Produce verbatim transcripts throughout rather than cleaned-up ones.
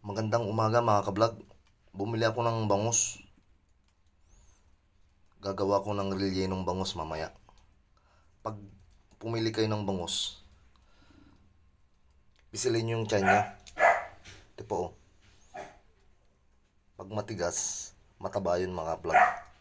Magandang umaga mga ka-vlog. Bumili ako ng bangus. Gagawa ko ng rellenong bangus mamaya. Pag pumili kayo ng bangus, pisilin nyo yung tiyan niya. Ito po oh. Pag matigas, mataba yun mga ka-vlog.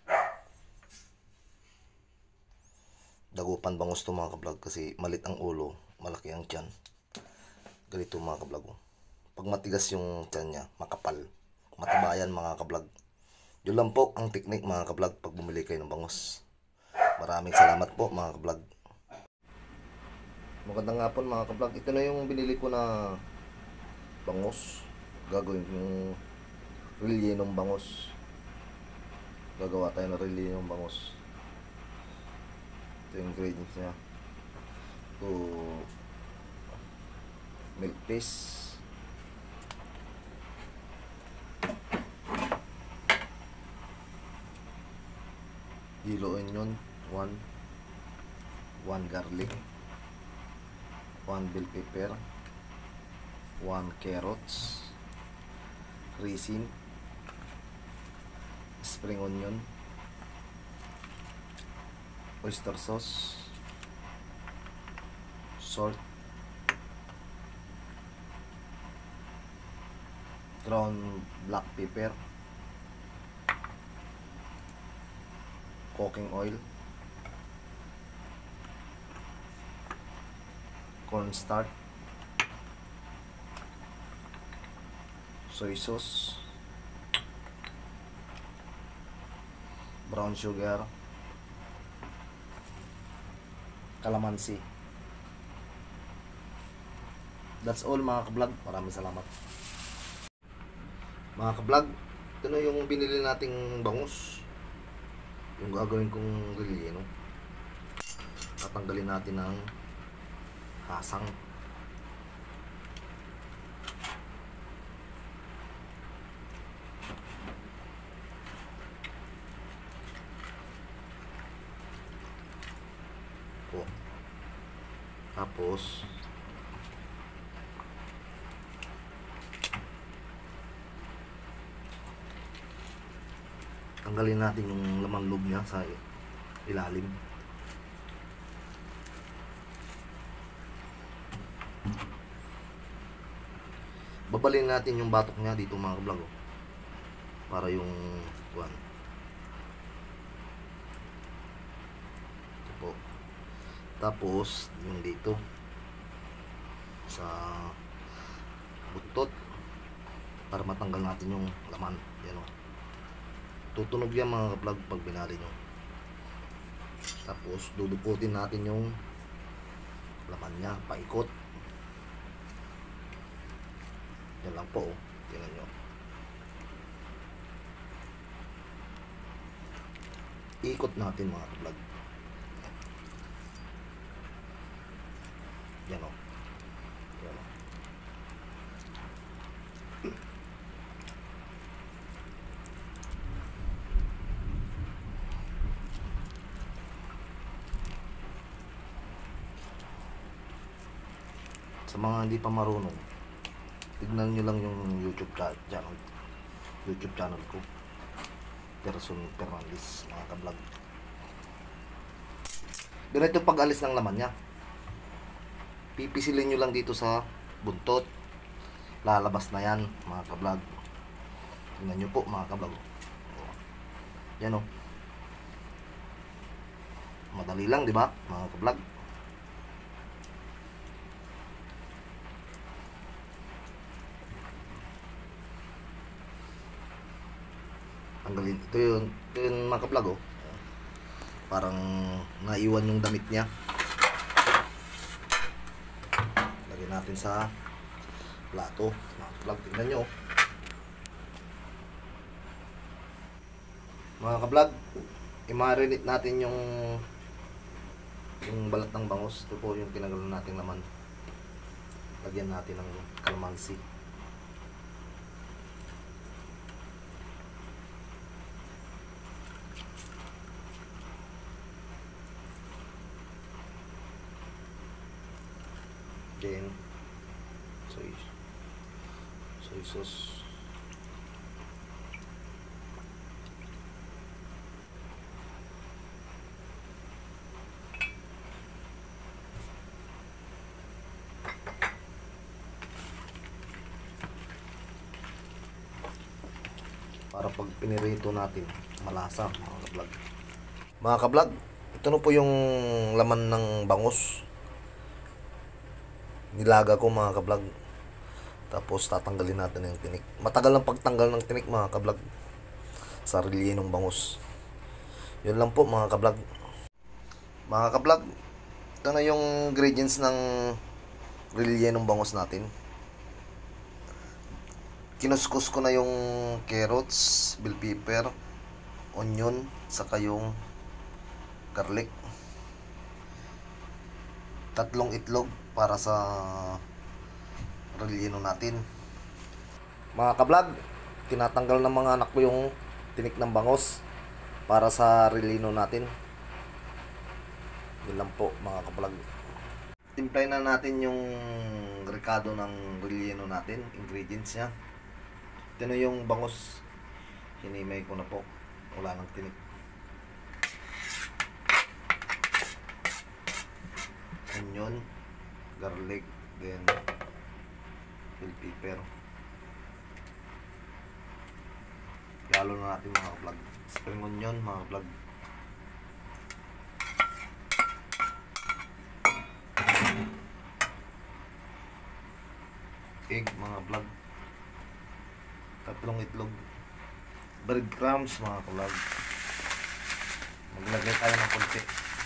Dagupan bangus to mga ka-vlog kasi malit ang ulo, malaki ang tiyan. Ganito mga ka-vlog oh. Pag matigas yung tiyan niya, makapal, mataba yan mga ka-vlog. Yun lang po ang technique mga ka-vlog pag bumili kayo ng bangus. Maraming salamat po mga ka-vlog. Magandang hapon mga ka-vlog. Ito na yung binili ko na bangus. Gagawin ko yung rellenong bangus. Gagawa tayo ng rellenong bangus. Ito yung ingredients niya. Ito milk paste, yellow onion, one one garlic, one bell pepper, one carrots, resin, spring onion, oyster sauce, salt, ground black pepper, cooking oil, cornstarch, soy sauce, brown sugar, calamansi. That's all mga ka-vlog. Maraming salamat. Mga ka-vlog, ito na yung binili nating bangus. Yung gagawin kong relleno. Tatanggalin natin ng hasang. Po. Tapos tanggalin natin yung laman loob niya sa ilalim. Babalin natin yung batok niya dito mga ka-vlog oh. Para yung one. Ito po. Tapos yung dito sa butot para matanggal natin yung laman. Yan oh. Tutunog yan mga ka-vlog pag binali nyo. Tapos duduputin natin yung laman niya paikot. Yan lang po oh. Tingnan nyo. Ikot natin mga ka-vlog. Yan oh. Yan oh. Sa mga hindi pa marunong, tignan nyo lang yung YouTube channel YouTube channel ko, Person Fernandez mga ka-vlog. Ganito pag alis ng laman nya, pipisilin nyo lang dito sa buntot, lalabas na yan mga ka-vlog. Tignan nyo po mga ka-vlog. Yan o, madali lang di ba mga ka-vlog. Tanggalin. Ito yun, ito yun mga ka-vlog oh. Parang naiwan yung damit niya. Lagyan natin sa plato mga ka-vlog. Tingnan nyo mga ka-vlog, i-marinate natin yung yung balat ng bangus. Ito po yung tinanggalan natin naman. Lagyan natin ng calamansi. Then soy Soy sauce. Para pag pinirito natin, malasa mga kablog. Mga kablog, ito na po yung laman ng bangus. Nilaga ko mga kablog. Tapos tatanggalin natin yung tinik. Matagal ang pagtanggal ng tinik mga kablog sa rellenong bangus. Yun lang po mga kablog. Mga kablog, ito na yung ingredients ng rellenong bangus natin. Kinuskus ko na yung carrots, bell pepper, onion, saka yung garlic. Tatlong itlog para sa relleno natin. Mga kablog, tinatanggal ng mga anak ko yung tinik ng bangus para sa relleno natin. Yun lang po mga kablog. Timplay na natin yung ricado ng relleno natin, ingredients niya. Ito na yung bangus. Hinimay ko na po. Wala nang tinik. Onion, garlic, then bell pepper. Lalo na natin mga vlog. Spring onion mga vlog. Egg mga vlog. Tatlong itlog. Breadcrumbs mga vlog. Maglagay tayo ng konti.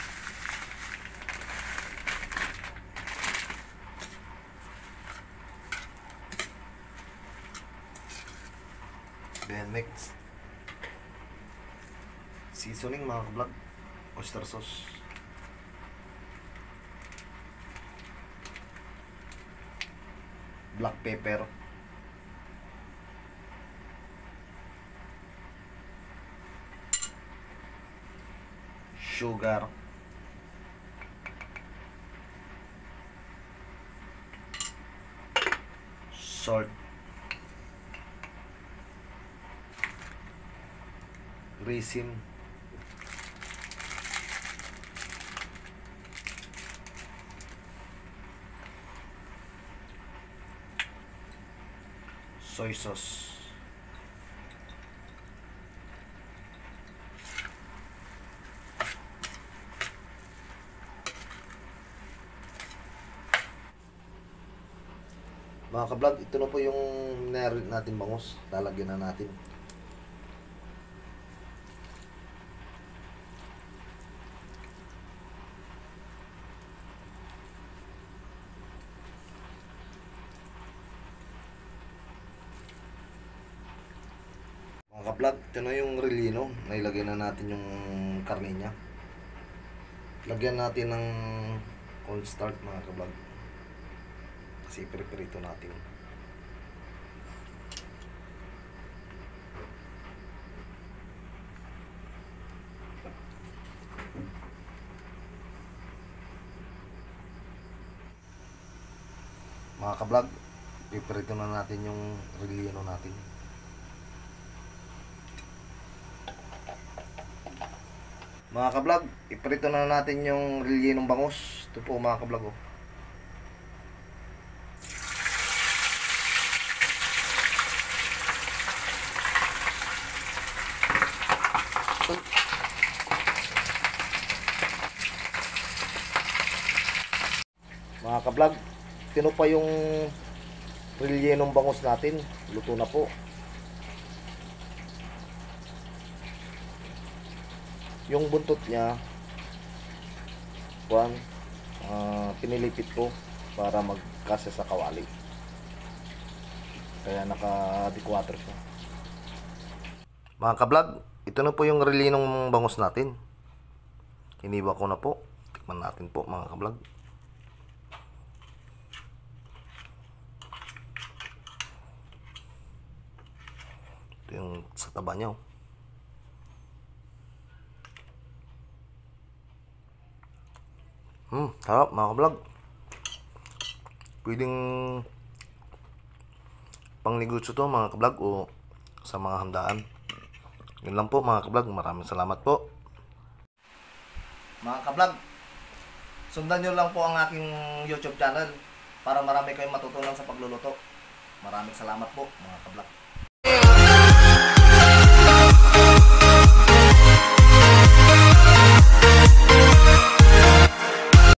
Then next, seasoning mga vlog. Oyster sauce. Black pepper. Sugar. Salt. Resin. Soy sauce. Mga ka-vlog, ito na po yung minarinate natin bangus. Lalagyan na natin. Mga ka-vlog, ito na yung relleno. Nailagay na natin yung karne niya. Lagyan natin ng cornstarch mga ka-vlog. Kasi ipiprito natin. Mga ka-vlog, ipiprito na natin yung relleno natin. Mga ka-vlog, iprito na natin yung rellenong bangus. Ito po mga ka-vlog oh. Mga ka-vlog, tino pa yung rellenong bangus natin. Luto na po. Yung buntot niya, kuan, uh, pinilipit ko para magkasya sa kawali. Kaya naka-D four siya. Mga ka-vlog, ito na po yung rellenong bangus natin. Hiniwa ko na po. Tikman natin po mga ka-vlog. Ito yung sa taba niya. Hmm, sarap mga ka-vlog. Pwedeng pang negosyo to mga kablog o sa mga handaan. Yun lang po mga kablog, maraming salamat po. Mga kablog, sundan nyo lang po ang aking YouTube channel para marami kayong matutunan sa pagluluto. Maraming salamat po mga kablog.